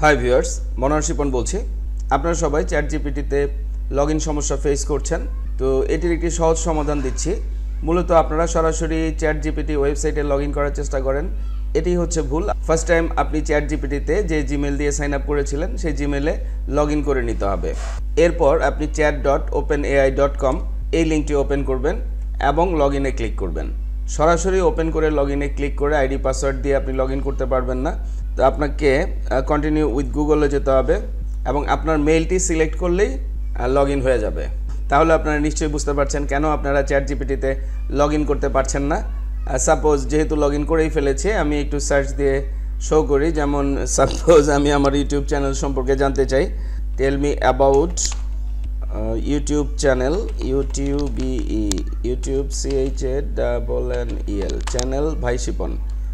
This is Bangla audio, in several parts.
হাই ভিউয়ার্স, VaiShipon বলছি। আপনারা সবাই চ্যাটজিপিটিতে লগইন সমস্যা ফেস করছেন, তো এটির একটি সহজ সমাধান দিচ্ছি। মূলত আপনারা সরাসরি চ্যাটজিপিটি ওয়েবসাইটে লগইন করার চেষ্টা করেন, এটি হচ্ছে ভুল। ফার্স্ট টাইম আপনি চ্যাটজিপিটিতে যে জিমেল দিয়ে সাইন আপ করেছিলেন সেই জিমেলে লগইন করে নিতে হবে। এরপর আপনি chat.openai.com এই লিঙ্কটি ওপেন করবেন এবং লগইনে ক্লিক করবেন। সরাসরি ওপেন করে লগইনে ক্লিক করে আইডি পাসওয়ার্ড দিয়ে আপনি লগইন করতে পারবেন না, তো আপনাকে কন্টিনিউ উইথ গুগলে যেতে হবে এবং আপনার মেইলটি সিলেক্ট করলেই লগইন হয়ে যাবে। তাহলে আপনারা নিশ্চয়ই বুঝতে পারছেন কেন আপনারা চ্যাটজিপিটিতে লগইন করতে পারছেন না। সাপোজ যেহেতু লগইন করেই ফেলেছি, আমি একটু সার্চ দিয়ে শো করি। যেমন সাপোজ আমি আমার ইউটিউব চ্যানেল সম্পর্কে জানতে চাই, tell me about YouTube channel, YouTube CHANNEL channel VaiShipon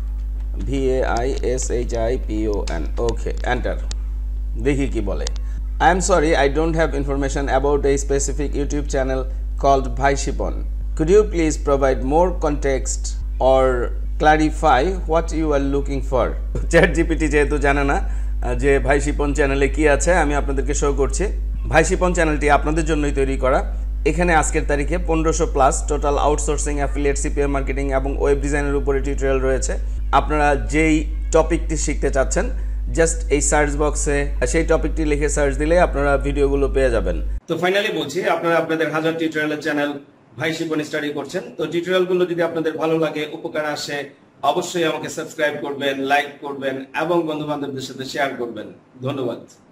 VAISHIPON। Okay, enter. দেখি কি বলে। I am sorry, I don't have information about a specific YouTube channel called VaiShipon. Could you please provide more context or clarify what you are looking for? ChatGPT যেহেতু জানে না যে VaiShipon চ্যানেলে কি আছে, আমি আপনাদেরকে শো করছি। VaiShipon চ্যানেলটি আপনাদের জন্যই তৈরি করা। এখানে আজকের তারিখে 1500+ total outsourcing, affiliate, CPM marketing এবং ওয়েব ডিজাইনের উপরে টিউটোরিয়াল রয়েছে। আপনারা যেই টপিকটি শিখতে চাচ্ছেন, জাস্ট এই সার্চ বক্সে সেই টপিকটি লিখে সার্চ দিলে আপনারা ভিডিওগুলো পেয়ে যাবেন। তো ফাইনালি বলছি, আপনারা আপনাদের হাজার টিউটোরিয়ালের চ্যানেল VaiShipon স্টাডি করছেন, তো টিউটোরিয়ালগুলো যদি আপনাদের ভালো লাগে, উপকার আসে, অবশ্যই আমাকে সাবস্ক্রাইব করবেন, লাইক করবেন এবং বন্ধু বান্ধবদের সাথে শেয়ার করবেন। ধন্যবাদ।